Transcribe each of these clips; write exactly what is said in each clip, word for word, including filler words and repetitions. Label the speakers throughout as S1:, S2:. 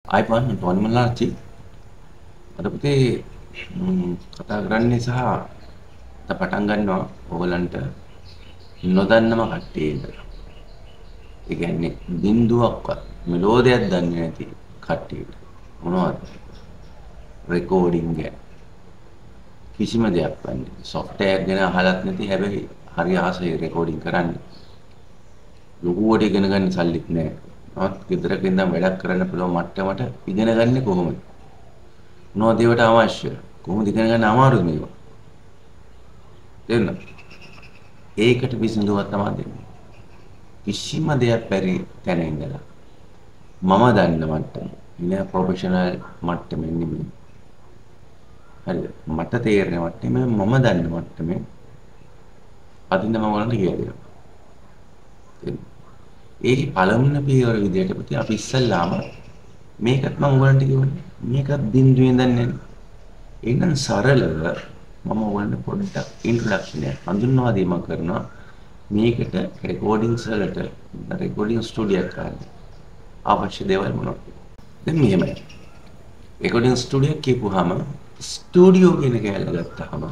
S1: ආයිබෝන් Tony මල්ලාච්චි අද පුතේ ම්, කතා කරන්නේ සහ අද පටන් ගන්නවා ඕගලන්ට නොදන්නම කට්ටියට. ඒ කියන්නේ බින්දුවක්වත් මෙලෝඩියක් දන්නේ නැති කට්ටියට මොනවද රෙකෝඩින් ගැන කිසිම දෙයක් වන්නේ සොෆ්ට්වෙයාර් ගැන අහලත් නැති හැබැයි හරි ආසයි රෙකෝඩින් කරන්න. ලොකුවට ඉගෙන ගන්න සල්ලිත් නැහැ. නමුත් ගෙදරක ඉඳන් වැඩක් කරන්න පුළුවන් මට්ටමට ඉගෙන ගන්නේ කොහොමද? මොනවද ඒවට අවශ්‍ය? කොහොමද ඉගෙන ගන්න අමාරුද මේවා? තේරුණාද? ඒකට විසඳුමක් තමයි දෙන්නේ. කිසිම දෙයක් බැරි තැන ඉඳලා මම දන්න මට්ටම ඉන්නේ ප්‍රොෆෙෂනල් මට්ටමෙන් නෙමෙයි. හරිද? මට තේරෙන මට්ටමේ මම දන්න මට්ටමේ අදින්න මම ඔයාලට කියලා දෙනවා. තේරුණාද? ඒකේ පළමුන පියවර විදියට පුතේ අපි ඉස්සල්ලාම මේකත් මම ඔයාලට කියවන්නේ. මේකත් බින්දුවෙන් දන්නේ නැහැ. එහෙනම් සරලව මම ඔයාලට පොඩ්ඩක් ඉන්ට්‍රොඩක්ෂන් එකක් හඳුන්වා දීමක් කරනවා. මේකට රෙකෝඩින්ග්ස් වලට රෙකෝඩින් ස්ටුඩියෝ එකක් ගන්න අවශ්‍ය දේවල් මොනවද? දැන් මෙහෙමයි. රෙකෝඩින් ස්ටුඩියෝ කියපුවාම ස්ටුඩියෝ කියන කැලල ගත්තාම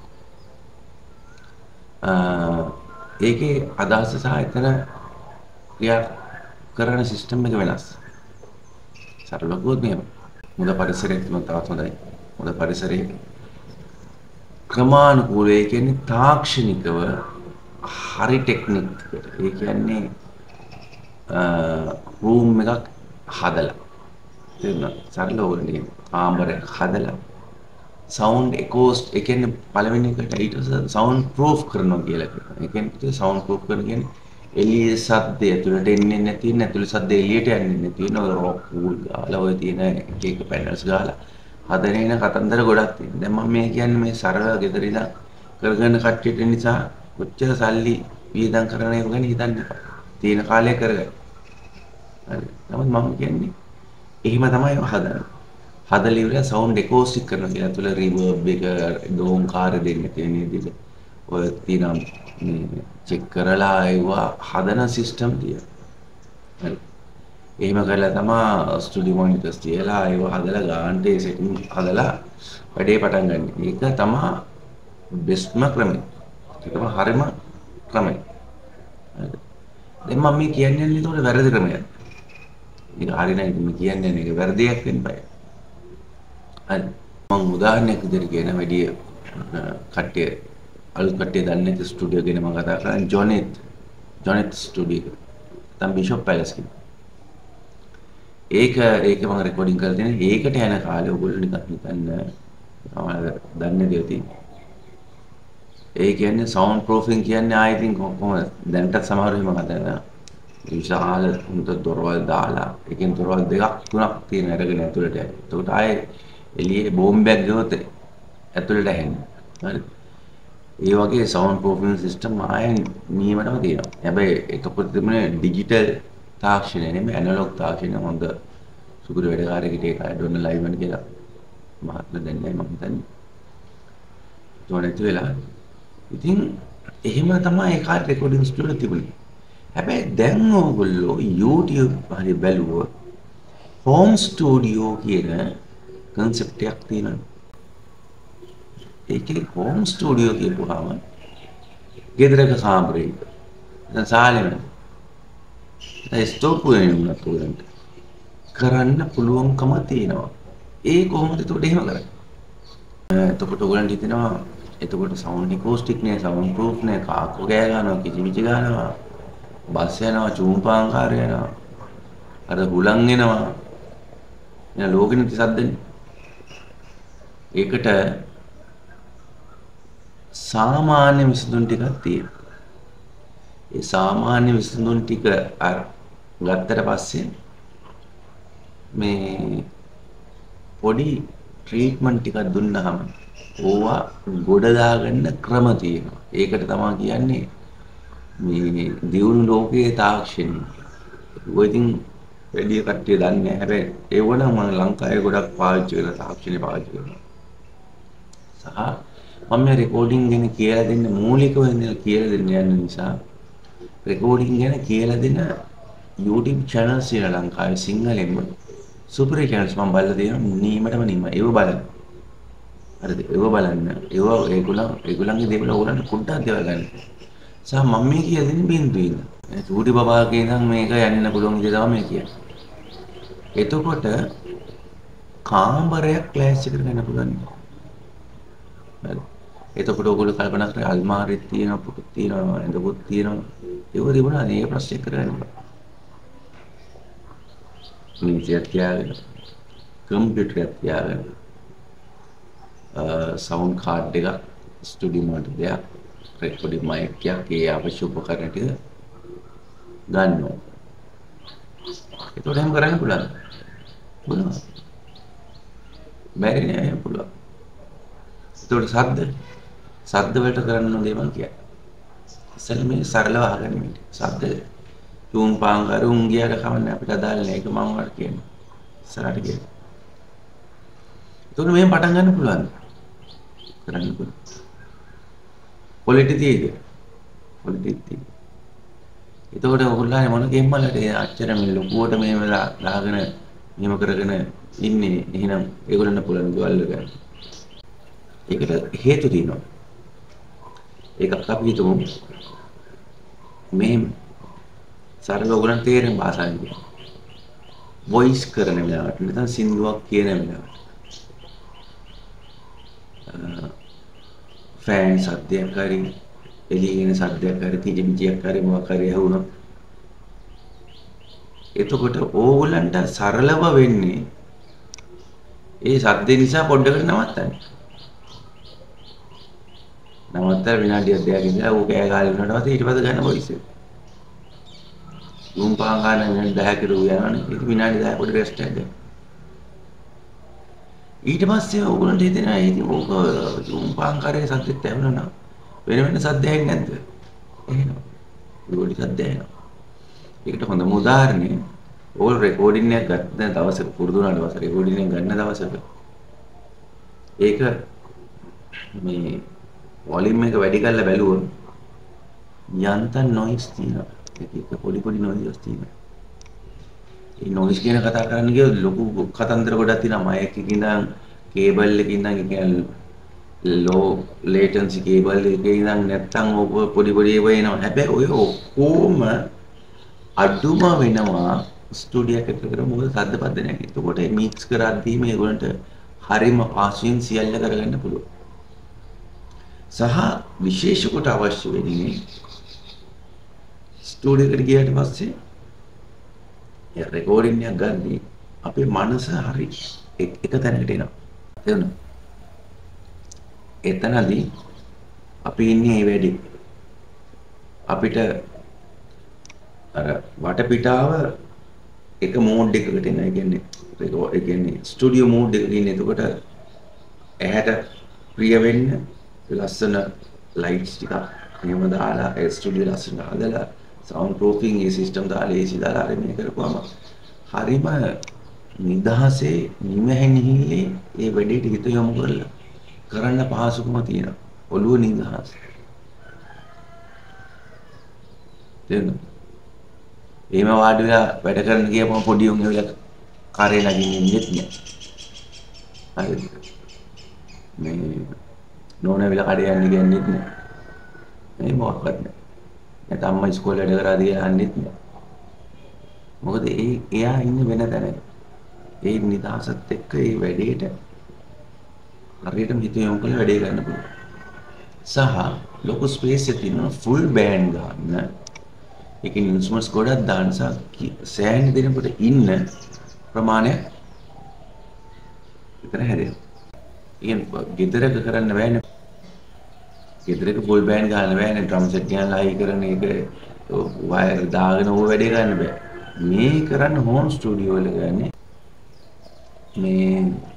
S1: අ ඒකේ අදහස සහ එතන ක්‍රියා කරන සිස්ටම් එක වෙනස්. සරලව ගොඩ මෙහෙම. මුද පරිසරයේ තුන තවත් හොඳයි. මුද පරිසරයේ ක්‍රමානුකූලව ඒ කියන්නේ තාක්ෂණිකව හරි ටෙක්නික් එකට. ඒ කියන්නේ රූම් එකක් හදලා තේරුණා සරලව ඕනේ කාමරයක් හදලා සවුන්ඩ් එකෝස්ට් ඒ කියන්නේ පළවෙනි එකට ඊට සවුන්ඩ් ප්‍රූෆ් කරනවා කියලා කියනවා. ඒ කියන්නේ සවුන්ඩ් ප්‍රූෆ් කරන කියන්නේ එළියේ ශබ්දය ඇතුළට එන්නේ නැති වෙන ඇතුළේ ශබ්ද එළියට යන්නේ නැති වෙන ඔය රොක් වූල් ගාලා ඔය තියෙන එක එක පැනල්ස් ගාලා හදන එන කතන්දර ගොඩක් තියෙනවා. දැන් මම මේ කියන්නේ මේ සරල ගෙදර ඉඳන් කරගෙන කට්ටියට නිසා කොච්චර සල්ලි වියදම් කරන එක ගැන හිතන්න එපා. තියෙන කාලේ කරගන්න. හරි. නමුත් මම කියන්නේ එහෙම තමයි හදන්නේ. හදලා ඉවරලා සවුන්ඩ් එකෝස්ටික් කරනවා කියලා තුල රිවර්බ් එක දෝංකාර දෙන්න තියෙන විදිහට ඔය තියෙන මේ චෙක් කරලා ඒවා හදන සිස්ටම් තියෙනවා. හරි. එහෙම කරලා තමයි ස්ටුඩියෝ මොනිටර්ස් තියලා ඒවා හදලා ගානට ඒ සෙටින් හදලා වැඩේ පටන් ගන්න. ඒක තමයි බෙස්ට්ම ක්‍රමය. ඒක තමයි හරිම ක්‍රමය. හරිද? දැන් මම මේ කියන්නේ නේද වැරදි ක්‍රමයක්. ඒක හරි නෑ මම කියන්නේ නේද වැරදියක් වෙන්න බෑ. හරි. මම උදාහරණයක් විදිහට කියන වැඩි කට්ටිය අලුත් කට්ටිය දන්නේ නැති ස්ටුඩියෝ ගැන මම කතා කරන්නේ ජොනෙත් ජොනෙත් ස්ටුඩියෝ. තමයි බිෂොප් පැලස් කියන්නේ. ඒක ඒක මම රෙකෝඩින් කරලා තියෙන ඒකට යන කාලේ ඔයගොල්ලෝ නිකන් හිතන්න තමයි දන්නේ දෙති. ඒ කියන්නේ සවුන්ඩ් ප්‍රූෆින් කියන්නේ ආයි ඉතින් කොහොමද දැන්ට සමහරව එහෙම හදනවා. විශාල උන්ට දොරවල් දාලා එකෙන් දොරවල් දෙකක් තුනක් තියෙන අරගෙන ඇතුළට යයි. එතකොට ආයේ එළියේ බෝම්බයක් ගියොත් ඇතුළට ඇහෙන්නේ. හරිද? ඒ වගේ සවුන්ඩ් ප්‍රූෆින් සිස්ටම් ආයේ නියමටම තියෙනවා. හැබැයි එතකොට තිබුණේ ඩිජිටල් තාක්ෂණය නෙමෙයි ඇනලොග් තාක්ෂණය හොඳ සුපිරි වැඩකාරයෙකුට ඒක ඩොන්න ලයිව් වෙන කියලා මහත්ම දැන්නේ මම හිතන්නේ. ජොනෙත් වෙලා. ඉතින් එහෙම තමයි ඒ කාලේ රෙකෝඩින් ස්ටුඩියෝ තිබුණේ. හැබැයි දැන් ඕගොල්ලෝ YouTube හරි බැලුවොත් හෝම් ස්ටුඩියෝ කියන concept එකක් තියෙනවා. ඒකේ හෝම් ස්ටුඩියෝ කියපුවාම ගෙදරක කාමරේ දැන් සාලෙම ඒ ස්ටෝප් වෙනුනත් උඩට කරන්න පුළුවන්කම තියෙනවා. ඒ කොහොමද එතකොට එහෙම කරන්නේ? එතකොට ඔයගලන්ට හිතෙනවා එතකොට සවුන්ඩ් එකෝස්ටික් නේ සවුන්ඩ් ප්‍රූෆ් නේ කාකෝ ගෑ ගන්නවා කිචිමිචි ගන්නවා බස් යනවා චූම්පාංකාර යනවා අර හුලං එනවා එන ලෝකෙන තිසද්දනේ. ඒකට සාමාන්‍ය විසඳුම් ටිකක් තියෙනවා. ඒ සාමාන්‍ය විසඳුම් ටික අර ගත්තට පස්සේ මේ පොඩි ට්‍රීට්මන්ට් ටිකක් දුන්නාම ඕවා ගොඩ දාගන්න ක්‍රම තියෙනවා. ඒකට තමයි කියන්නේ මේ දියුණු ලෝකයේ තාක්ෂණය. ඔය ඉතින් වැඩි කට්ටිය දන්නේ නැහැ. හැබැයි ඒව නම් මම ලංකාවේ ගොඩක් පාවිච්චි කරන තාක්ෂණය පාවිච්චි කරනවා. සහ මම මේ රෙකෝඩින් ගැන කියලා දෙන්න මූලිකව ඉඳලා කියලා දෙන්න යන නිසා රෙකෝඩින් ගැන කියලා දෙන YouTube channels ඉන්න ලංකාවේ සිංහලෙන්ම සුපිරි channels මම බලලා තියෙනවා නීමටම නීම. ඒව බලන්න. හරිද? ඒව බලන්න. ඒව ඒගොල්ලන් ඒගොල්ලන්ගේ දේවල් ඕගොල්ලන්ට පොඩ්ඩක් දේවල් ගන්න. සහ මම මේ කියලා දෙන්නේ බින්දුවේ ඉඳන්. ඒ චූටි බබාගේ ඉඳන් මේක යන්න පුළුවන් විදිහ තමයි මේ කියන්නේ. එතකොට කාමරයක් ක්ලෑෂ් එකට ගන්න පුළුවන්. හරි. එතකොට ඔයගොල්ලෝ කල්පනා කරලා අල්මාරියක් තියෙනවා, පුටුක් තියෙනවා, ඇඳපොත් තියෙනවා. ඒව තිබුණා නේ ප්‍රශ්නයක් කරගන්න බෑ. මේක තියාගෙන කම්පියුටර් එකක් තියාගෙන සවුන්ඩ් කාඩ් එකක් ස්ටුඩියෝ මොඩල් එකක් රෙකෝඩින් මයික් එකක් ඒ අවශ්‍ය උපකරණ ටික ගන්නවා. ඒකට එහෙම කරන්න පුළුවන්. පුළුවන්. බැරි නෑ පුළුවන්. ඒකට ශබ්ද ශබ්ද වලට කරන්න ඕන දේ මම කියන්නේ. ඉතින් මේ සරලව අහගන්න මේ ශබ්ද තුන් පාංගාර උන් ගියාට කවන්නේ අපිට අදාළ නෑ ඒක මම වට කියන්නේ. ඉස්සරහට කියන්නේ. ඒකට මෙහෙම පටන් ගන්න පුළුවන්. කරන්න පුළුවන්. ක්වොලිටි තියෙද? ක්වොලිටි තියෙද? එතකොට ඔයගොල්ලෝ මොන ගේම් වලට අච්චර මේ ලොකුවට මේ වෙලා දාගෙන මෙහෙම කරගෙන ඉන්නේ. එහෙනම් ඒගොල්ලන්ට පුළුවන් ගෙවල් ගන්න. ඒකට හේතු තියෙනවා. ඒකක් අපි හිතමු මේ සරල ඔයගොල්ලන් තේරෙන භාෂාවෙන් කියනවා. වොයිස් කරන වෙලාවට නැත්නම් සින්දුවක් කියන වෙලාවට ෆෑන් සද්දයක් හරි එළියෙන් සද්දයක් හරි කිජිමිජියක් හරි මොකක් හරි ඇහුණොත් එතකොට ඕගොල්ලන්ට සරලව වෙන්නේ ඒ සද්ද නිසා පොඩ්ඩකට නවත්තන්න. නවත්තලා විනාඩියක් දෙකක් ඉඳලා ඌ කෑ ගහලා ඉන්නකොට ඊට පස්සේ ගන්න වොයිස් එක. දුම් පාන් ගන්න විනාඩි දහයක රු යනවනේ. ඒක විනාඩි දහය පොඩි රෙස්ට් එකක් ගන්න. ඊට පස්සේ ඕගොල්ලන්ට හිතෙනවා ඉතින් ඕක දුම් පාන් කරේ සද්දෙත් ඇහුණා නම් වෙන වෙන සද්ද ඇහෙන්නේ නැද්ද? එහෙනම් පොඩි සද්ද ඇහෙනවා. ඒකට හොඳම උදාහරණය ඕල් රෙකෝඩින් එකක් ගන්න දවසක පුරුදු වුණාට පස්සේ රෙකෝඩින් එක ගන්න දවසක ඒක මේ වොලියුම් එක වැඩි කරලා බැලුවොත් යන්තම් නොයිස් තියෙනවා. ඒක පොඩි පොඩි නොයිස් තියෙනවා. ඒ නොයිස් ගැන කතා කරන්න ගියොත් ලොකු කතන්දර ගොඩක් තියෙනවා. මයික් එකකින් ඉඳන් කේබල් එකකින් ඉඳන් ඒ කියන්නේ ලෝ ලේටන්සි කේබල් එකකින් ඉඳන් නැත්තම් ඔය පොඩි පොඩි ඒවා එනවා. හැබැයි ඔය ඔක්කොම අඩුම වෙනවා ස්ටුඩියෝ එකකට කරමු මොකද සද්ද පද්ද නැහැ. එතකොට මික්ස් කරද්දී මේගොල්ලන්ට හරිම පාසුවෙන් සියල්ල කරගන්න පුළුවන්. සහ විශේෂ කොට අවශ්‍ය වෙන්නේ ස්ටුඩියෝ එකට ගියාට පස්සේ ඒ රෙකෝඩින් එක ගන්නේ අපේ මනස හරි එක තැනකට එනවා. තේරුණා? එතනදී අපි ඉන්නේ මේ වැඩි අපිට අර වටපිටාව එක මෝඩ් එකකට එනවා. ඒ කියන්නේ ඒ කියන්නේ ස්ටුඩියෝ මෝඩ් එකක ඉන්නේ. එතකොට ඇහැට ප්‍රිය වෙන්න ලස්සන ලයිට්ස් ටික එහෙම දාලා ඒ ස්ටුඩියෝ ලස්සන හදලා සවුන්ඩ් ප්‍රූෆින් ඒ සිස්ටම් දාලා ඒසි දාලා අර මේ කරපුවම හරිම නිදහසේ නිමැහැනිහිල්ලේ ඒ වැඩේට හිත යොමු කරලා කරන්න පහසුකම තියෙනවා. ඔළුව නිදහස්. තේරුණා? එහෙම වාඩි වෙලා වැඩ කරන්න ගියපම පොඩි උන් ඇවිල්ලා කරේ නගින්න ඉන්නෙත් නෑ. හරිද? මේ නෝනා වෙලා කඩේ යන්න කියන්නේත් නෑ. මේ මොකක්වත් නෑ. නැත්නම් අම්මා ඉස්කෝලේ වැඩ කරාද කියලා අහන්නෙත් නෑ. මොකද ඒ එයා ඉන්නේ වෙන තැනක. ඒ නිදහසත් එක්ක ඒ වැඩේට හරියටම හිත යොමු කරලා වැඩේ ගන්න පුළුවන්. සහ ලොකු ස්පේස් එකක් තියෙනවා ෆුල් බෑන්ඩ් ගන්න. ඒකේ ඉන්ස්ට්‍රුමන්ට්ස් ගොඩක් දාන්න සෑහෙන දෙනකොට ඉන්න ප්‍රමාණය විතර හැදෙනවා. කියන්නේ ගෙදරක කරන්න බෑනේ. ගෙදරක ෆුල් බෑන්ඩ් ගන්න බෑනේ. ඩ්‍රම් සෙට් ගන්න ලයි කරන එක වයර් දාගෙන ඕව වැඩේ ගන්න බෑ. මේ කරන්න හෝම් ස්ටුඩියෝ වල ගන්නේ මේ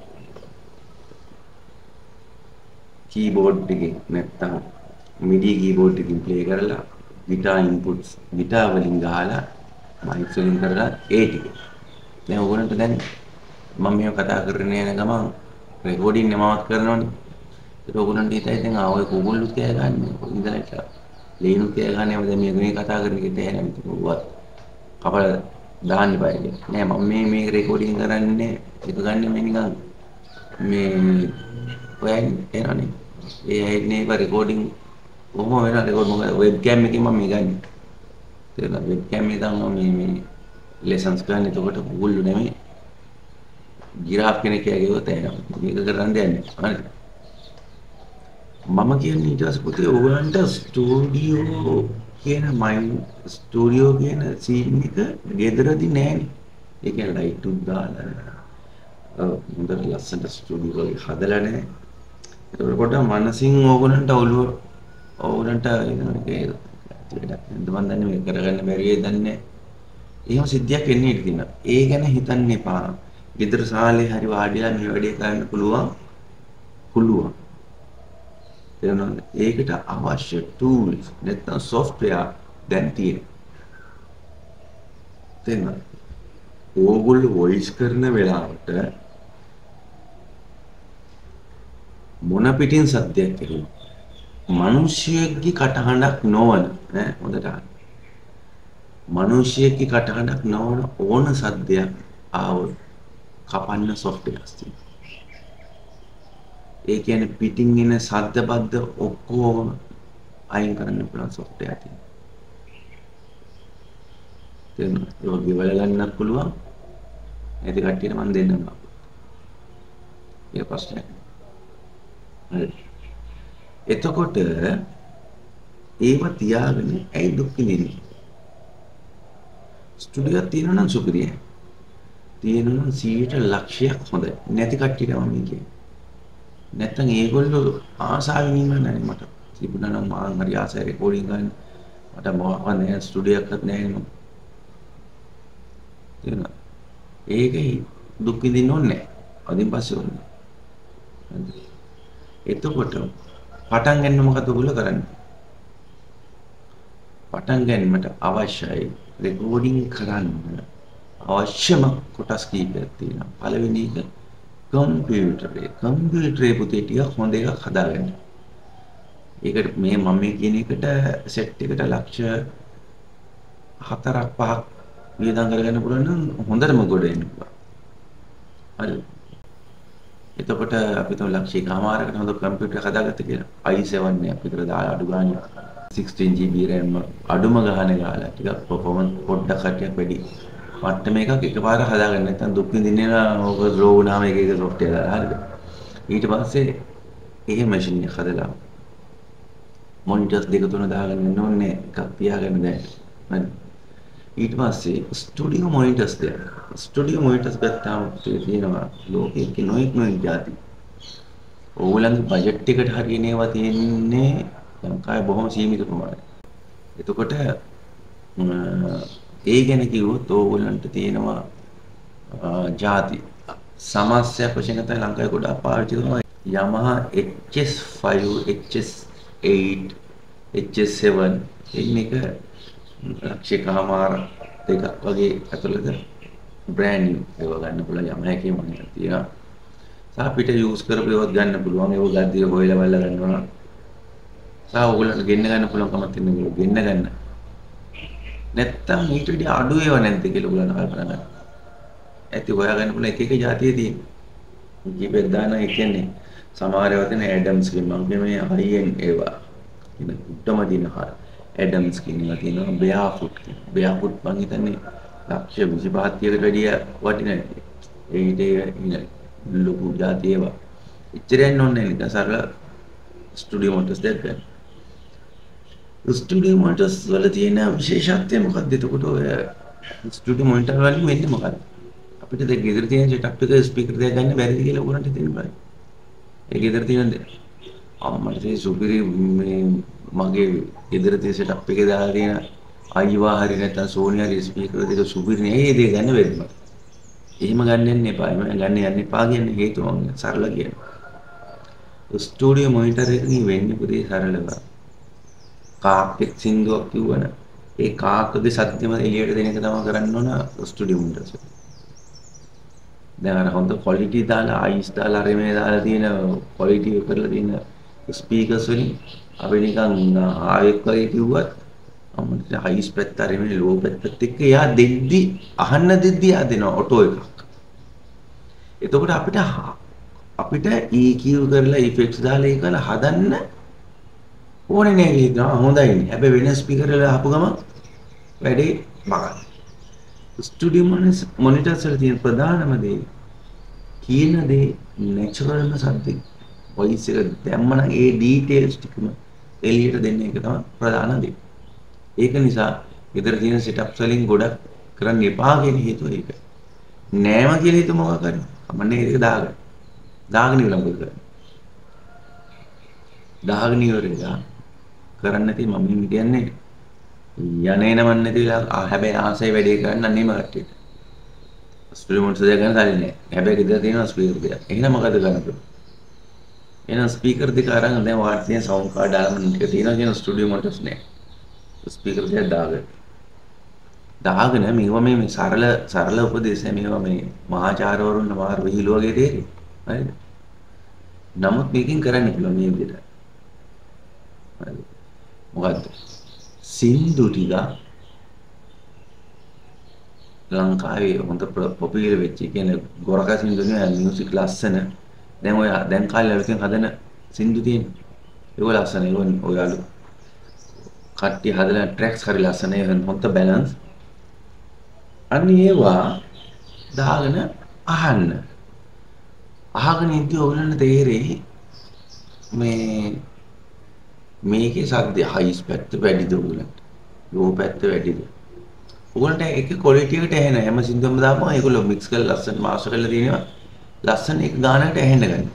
S1: කීබෝඩ් එකකින් නැත්තම් මිඩි කීබෝඩ් එකකින් ප්ලේ කරලා ගිටාර් ඉන්පුට්ස් ගිටාර් වලින් ගහලා මයික් වලින් කරලා ඒ ටික. දැන් ඕගොල්ලන්ට දැන් මම මේව කතා කරගෙන යන ගමන් රෙකෝඩින් නමවත් කරනවනේ. ඒක ඕගොල්ලන්ට හිතයි දැන් ආ ඔය කුකුල්ලුත් කෑ ගන්න. ඉඳලා ලේනුත් කෑ ගන්න. දැන් මේ මේ කතා කරන එකට එහෙනම් කිව්වත් කපල දාන්න එපා කියලා. නෑ මම මේ මේ රෙකෝඩින් කරන්නේ ඒක ගන්න මේ නිකන් මේ ඔයන් එනනේ. ඒ ඇයිනේ බා රෙකෝඩින් කොහොම වෙන රෙකෝඩ් මොකද වෙබ් කෑම් එකකින් මම මේ ගන්නේ. තේරුණා වෙබ් කෑම් එක දාන්න මේ මේ ලෙසන්ස් ගන්න. එතකොට Google නෙමෙයි. ගිරාෆ් කෙනෙක් කියගියොත් එනවා. මේක කරන්න දෙන්නේ. හරිද? මම කියන්නේ ඊට පස්සේ පුතේ ඕගලන්ට ස්ටුඩියෝ කියන මයින් ස්ටුඩියෝ කියන සීන් එක ගෙදරදී නෑනේ. ඒ කියන්නේ ලයිට් උත් දාලා හොඳට ලස්සනට ස්ටුඩියෝ එක හදලා නැහැ. ඒකට කොට මනසින් ඕගොල්ලන්ට ඔළුව ඕගොල්ලන්ට ඒක මම දන්නේ මේ කරගන්න බැරි වෙයි දන්නේ. එහෙම සිද්ධියක් එන්නේ ඉතින් තියෙනවා. ඒ ගැන හිතන්න එපා. ගෙදර සාලේ හරි වාඩිලා මේ වැඩේ කරන්න පුළුවන්. පුළුවන්. එතනොත් ඒකට අවශ්‍ය tools නැත්නම් software දැන් තියෙනවා. තේරුණාද? ඕගොල්ලෝ voice කරන වෙලාවට මොන පිටින් සද්දයක් එනවා. මිනිසියෙක්ගේ කටහඬක් නොවන ඈ හොඳට අහන්න. මිනිසියෙක්ගේ කටහඬක් නොවන ඕන සද්දයක් ආවොත් කපන්න softwares තියෙනවා. ඒ කියන්නේ පිටින් එන සද්ද බද්ද ඔක්කොම අයින් කරන්න පුළුවන් software තියෙනවා. තේරුණාද? ඒක ගෙවල ගන්නත් පුළුවන්. ඒත් කට්ටියට මම දෙන්නම්. ඒක ප්‍රශ්නයක්. හරි. එතකොට ඒව තියාගෙන ඇයි දුක් විඳින්නේ? ස්ටුඩියෝ තියෙනවා නම් සුපිරියයි. තියෙනවා නම් සීයට ලක්ෂයක් හොඳයි. නැති කට්ටියට මම කියන්නේ. නැත්තම් ඒගොල්ලෝ ආසාවෙන් ඉන්න නැහැ මට. තිබුණා නම් මම හරි ආසයි රෙකෝඩින් ගන්න. මට මොකක්වත් නැහැ ස්ටුඩියෝ එකක් නැහැ නෝ. තේරුණා? ඒකයි දුක් විඳින්න ඕනේ නැහැ. අදින් පස්සේ ඕනේ. එතකොට පටන් ගන්න මොකද ඔයගොල්ලෝ කරන්නේ? පටන් ගැනීමට අවශ්‍යයි රෙකෝඩින් කරන්න අවශ්‍යම කොටස් කීපයක් තියෙනවා. පළවෙනි එක කම්පියුටරේ. කම්පියුටරේ පුතේ ටික හොඳ එකක් හදාගන්න. ඒකට මේ මම මේ කියන එකට සෙට් එකට ලක්ෂ හතරක් පහක් වියදම් කරගන්න පුළුවන් නම් හොඳටම ගොඩ එන්න පුළුවන්. හරි. එතකොට අපි තව ලක්ෂයකමාරකට හොඳ කම්පියුටර් හදාගත්ත කියලා i seven එකක් විතර දාලා අඩු ගානේ sixteen G B RAM අඩුම ගානේ ගාලා ටිකක් performance පොඩ්ඩක් කටියක් වැඩි මට්ටම එකක් එකපාර හදාගන්න නැත්නම් දුක් විඳින්නේ නා ඕක ස්ලෝ වුණාම එක එක software දාලා හරිද ඊට පස්සේ ඒ මැෂින් එක හදලා monitors දෙක තුන දාගන්න ඕනේ එකක් තියාගන්න දැන් හරි ඊට පස්සේ ස්ටුඩියෝ මොනිටර්ස් දෙක ස්ටුඩියෝ මොනිටර්ස් ගත්තාම තියෙනවා ලෝකයේ කිනෝයික් නොයික් જાති ඕගොල්ලන්ගේ බජට් එකට හරියන ඒවා තියෙන්නේ ලංකාවේ බොහොම සීමිත ප්‍රමාණයක්. එතකොට ඒ ගැන කිව්වොත් ඕගොල්ලන්ට තියෙනවා જાති සමස්තයක් වශයෙන් තමයි ලංකාවේ ගොඩාක් පාවිච්චි කරනවා Yamaha H S five H S eight H S seven මේක ලක්ෂයකමාර දෙකක් වගේ ඇතුළත බ්‍රෑන්ඩ් නිව් ඒවා ගන්න පුළුවන් Yamaha එකේ මම තියෙනවා. සහ අපිට යූස් කරපු ඒවත් ගන්න පුළුවන්. ඒව ගද්දිය හොයලා බලලා ගන්නවා. සහ ඕගොල්ලන්ට ගෙන්න ගන්න පුළුවන් කමක් තියෙන ඒගොල්ලෝ ගෙන්න ගන්න. නැත්තම් ඊට වඩා අඩු ඒවා නැද්ද කියලා ඕගොල්ලන් කල්පනා කරන්න. ඇත්ත හොයාගන්න පුළුවන් එක එක જાතිය තියෙන. කීපෙක් දාන ඒ කියන්නේ සමහර ඒවා තියෙන ඇඩම්ස් කියන මම මේ හයි එන්ඩ් ඒවා. ඉතින් උඩම දින හරිය ඇඩම්ස් කියනවා තියෙනවා බෙයාෆුට් කියනවා. බෙයාෆුට් මං හිතන්නේ ලක්ෂ විසිපහක් තියකට වැඩිය වටිනවා. ඒ ඊට ඉන්න ලොකු જાති ඒවා. ඉච්චරෙන් ඕනේ නේද? සරල ස්ටුඩියෝ මොනිටර්ස් දෙක ගන්න. ස්ටුඩියෝ මොනිටර්ස් වල තියෙන විශේෂත්වය මොකක්ද? එතකොට ඔය ස්ටුඩියෝ මොනිටර් වලින් වෙන්නේ මොකක්ද? අපිට දැන් ගෙදර තියෙන සෙටප් එක ස්පීකර් දෙක ගන්න බැරිද කියලා උගලන්ට හිතෙන්න බෑ. ඒ ගෙදර තියෙන දේ අම්මට ඒ සුපිරි මේ මගේ ගෙදර තියෙන සෙටප් එකේ දාලා තියෙන අයිවා හරි නැත්නම් සෝනි හරි ස්පීකර් දෙක සුපිරි නේ ඒ දෙක ගන්න බැරිද මට. එහෙම ගන්න යන්න එපා. එහෙම ගන්න යන්න එපා කියන්නේ හේතුව මම සරල කියනවා. ස්ටුඩියෝ මොනිටර් එකකින් වෙන්නේ පුතේ සරලව. කාක් එක් සින්දුවක් කිව්වන ඒ කාක්කගේ සත්‍යම එළියට දෙන එක තමයි කරන්න ඕන ස්ටුඩියෝ මොනිටර්ස් එක. දැන් අර හොඳ ක්වොලිටි දාලා අයිස් දාලා රෙමේ දාලා තියෙන ක්වොලිටි කරලා තියෙන ස්පීකර්ස් වලින් අපි නිකන් ආයෙත් වගේ කිව්වත් අපිට හයිස් පැත්ත අරගෙන ලෝ පැත්තත් එක්ක එයා දෙද්දි අහන්න දෙද්දි එයා දෙනවා ඔටෝ එකක්. එතකොට අපිට අපිට E Q කරලා effects දාලා ඒක කරලා හදන්න ඕනේ නෑ කියලා හොඳයිනේ. හැබැයි වෙන ස්පීකර් වල අහපු ගමන් වැඩේ බගන්න. ස්ටුඩියෝ මොනිටර්ස් වල තියෙන ප්‍රධානම දේ කියන දේ නැචරල්ම සද්දේ. වොයිස් එක දැම්මනම් ඒ ඩීටේල්ස් ටිකම එළියට දෙන්න එක තමයි ප්‍රධාන දේ. ඒක නිසා ගෙදර තියෙන සෙටප්ස් වලින් ගොඩක් කරන්න එපා කියන හේතුව ඒක. නෑම කියලා හිත මොකක් කරන්නේ? කමන්නේ ඒක දාගන්න. දාගෙන ඉවරම මොකද කරන්නේ? දාගෙන ඉවරලා කරන්න තියෙන මම කියන්නේ යන්නේ නමන් නැතිලා හැබැයි ආසයි වැඩේ කරන්න අන්නේම කට්ටියට. ස්ටුඩියෝ මොනිටර් දෙක ගන්න සල්ලි නෑ. හැබැයි ගෙදර තියෙනවා ස්පීකර් දෙක. එහෙනම් මොකද කරන්න පුළුවන්? එහෙනම් ස්පීකර් දෙක අරන් දැන් වාට තියෙන සවුන්ඩ් කාඩ් දාලා ටික තියෙනවා කියන ස්ටුඩියෝ මොනිටර්ස් නෑ. ස්පීකර් දෙක දාගන්න. දාගෙන මේවා මේ සරල සරල උපදේශය මේවා මේ මහාචාර්යවරුන් මාර විහිළු වගේ දෙයක්. හරිද? නමුත් මේකෙන් කරන්න පුළුවන් මේ විදිහට. හරි. මොකද්ද? සින්දු ටික ලංකාවේ හොඳ පොපියුලර් වෙච්ච කියන්නේ ගොරක සින්දු නේ මියුසික් ලස්සන. දැන් ඔය දැන් කාලේ ලෝකෙන් හදන සින්දු තියෙන. ඒක ලස්සන. ඒක ඔයාලු කට්ටිය හදලා ට්‍රැක්ස් හරි ලස්සන. හොඳ බැලන්ස්. අන්න ඒවා දාගෙන අහන්න. අහගෙන ඉඳි ඔයගලන්ට තේරෙයි මේ මේකේ සද්ද හයිස් පැත්ත වැඩිද ඔයගලන්ට. ලෝ පැත්ත වැඩිද. ඔයගලන්ට ඒක ක්වොලිටි එකට ඇහෙන හැම සින්දුවක්ම දාපුවම ඒගොල්ලෝ මික්ස් කරලා ලස්සන මාස්ටර් කරලා තියෙනවා. ලස්සන එක ගානකට ඇහෙන්න ගන්න.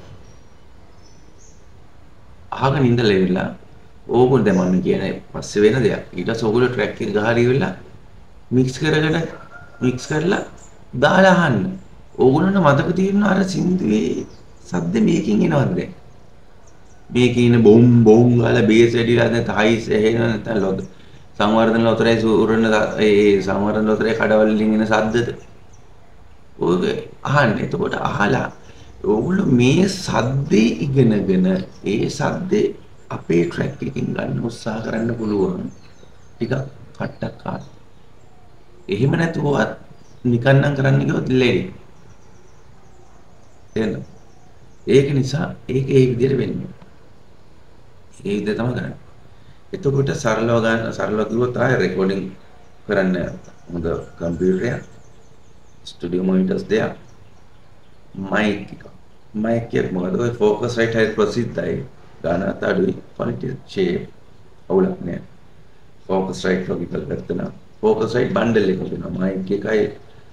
S1: අහගෙන ඉඳලා ඉවරලා ඕගොල්ලෝ දැන් මම කියන්නේ පස්සේ වෙන දෙයක්. ඊට පස්සේ ඔයගොල්ලෝ ට්‍රැක් එක ගහලා ඉවරලා මික්ස් කරගෙන මික්ස් කරලා දාලා අහන්න. ඕගොල්ලන්ට මතක තියෙනවා අර සින්දුවේ සද්ද මේකෙන් එනවද දැන්? මේකේ ඉන්න බොම් බොම් ගාලා බේස් වැඩිලා නැත්නම් හයිස් එහෙන නැත්නම් ලොද සංවර්ධන ලොතරේ සූරන ඒ සංවර්ධන ලොතරේ කඩවලින් එන සද්දද? ඔයග අහන්න. එතකොට අහලා ඕගොල්ලෝ මේ සද්දේ ඉගෙනගෙන ඒ සද්දේ අපේ ට්‍රැක් එකකින් ගන්න උත්සාහ කරන්න පුළුවන්. ටිකක් කට්ටක් කාලා. එහෙම නැතුවත් නිකන් නම් කරන්න කිව්වොත් ලෙඩි. එහෙනම් ඒක නිසා ඒක ඒ විදිහට වෙන්නේ. ඒ විදිහ තමයි කරන්නේ. එතකොට සරලව ගන්න සරලව කිව්වොත් ආයෙ රෙකෝඩින් කරන්න හොඳ කම්පියුටර් එකක්, ස්ටුඩියෝ මොනිටර්ස් දෙකක්, මයික් එක. මයික් එක මොකද ඔය ફોකස් රයිට් හරි ප්‍රසිද්ධයි. ගානත් අඩුයි, ක්වොලිටි ෂේප් අවුලක් නෑ. ફોකස් රයිට් ලොජිකල් ගත්තන ફોකස් රයිට් බන්ඩල් එකක් දෙනවා. මයික් එකයි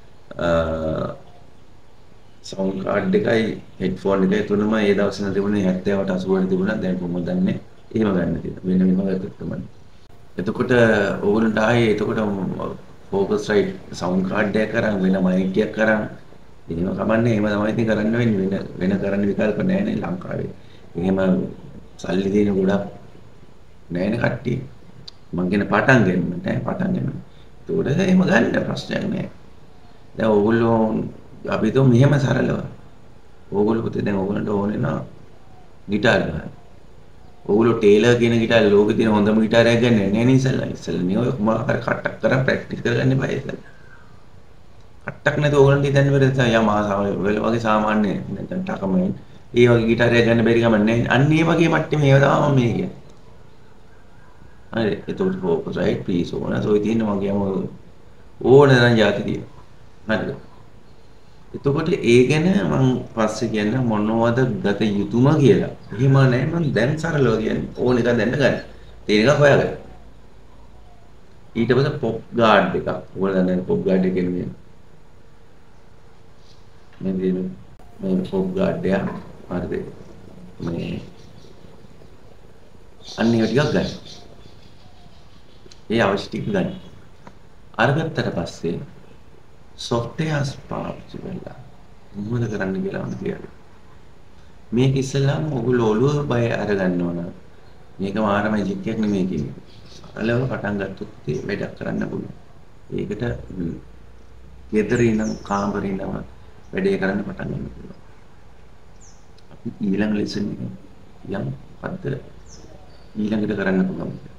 S1: සවුන්ඩ් කාඩ් එකයි හෙඩ්ෆෝන් එකයි තුනම ඒ දවස්වල තිබුණේ හැත්තෑවට අසූවට තිබුණා. දැන් කොහොමද දන්නේ? එහෙම ගන්න තියෙනවා. වෙන වෙනම ගත්තොත් තමයි. එතකොට ඕගොල්ලන්ට ආයේ එතකොට ફોකස් රයිට් සවුන්ඩ් කාඩ් එකක් කරන් වෙන මයික් එකක් කරන් එහෙම කමන්නේ. එහෙම තමයි ඉතින් කරන්න වෙන්නේ. වෙන වෙන කරන්න විකල්ප නැහැ නේ ලංකාවේ. එහෙම සල්ලි දෙන ගොඩක් නැහැ නේ කට්ටිය. මං කියන පටන් ගන්න නෑ පටන් ගන්න. ඒකට එහෙම ගන්න ප්‍රශ්නයක් නෑ. දැන් ඕගොල්ලෝ අපි તો මෙහෙම සරලව. ඕගොල්ලෝ පුතේ දැන් ඕගොල්ලන්ට ඕනේ නා ගිටාර ගන්න. ඕගොල්ලෝ ටේලර් කියන ගිටාර ලෝකේ තියෙන හොඳම ගිටාරයක් ගන්න නෑ නේ ඉස්සෙල්ලා. ඉස්සෙල්ලා නේ ඔය මොකක් හරි කට්ටක් කරන් ප්‍රැක්ටිස් කරගන්න එපා ඉස්සෙල්ලා. කට්ටක් නැතුව ඕගොල්ලන්ට හිතන්න බැරි නිසා යමාහා වගේ සාමාන්‍ය නැත්නම් ටකමෙන් ඒ වගේ ගිටාරයක් ගන්න බැරි කම නෑ. අන්න ඒ වගේ මට්ටමේ ඒවා තමයි මම මේ කියන්නේ. හරි එතකොට ફોකස් රයිට් පීස් ඕන සෝයි තියෙන මගේම ඕන තරම් જાති තියෙනවා. හරිද? එතකොට ඒ ගැන මම පස්සේ කියන්න මොනවද ගත යුතුම කියලා. එහෙම නැහැ මම දැන් සරලව කියන්නේ. ඕන එක දැන්න ගන්න. තේරෙන එක හොයාගන්න. ඊට පස්සේ පොප් ගාඩ් එකක්. ඔයාලා දන්නේ පොප් ගාඩ් එක කියන්නේ. මේ දින මේ පොප් ගාඩ් එක හරිද? මේ අන්නේ ටිකක් ගන්න. ඒ අවශ්‍ය ටික ගන්න. අරගත්තට පස්සේ softwares පාවිච්චි කරලා මොකද කරන්න කියලා මම කියනවා. මේක ඉස්සෙල්ලාම ඔයගොල්ලෝ ඔළුව බය අරගන්න ඕන. මේක මාර මැජික් එකක් නෙමෙයි කියන්නේ. සරලව පටන් ගත්තොත් ඒ වැඩක් කරන්න පුළුවන්. ඒකට ගෙදර ඉඳන් කාමරේ ඉඳන් වැඩේ කරන්න පටන් ගන්න පුළුවන්. අපි ඊළඟ ලෙසන් එක යම් පද්ද ඊළඟට කරන්න පුළුවන්.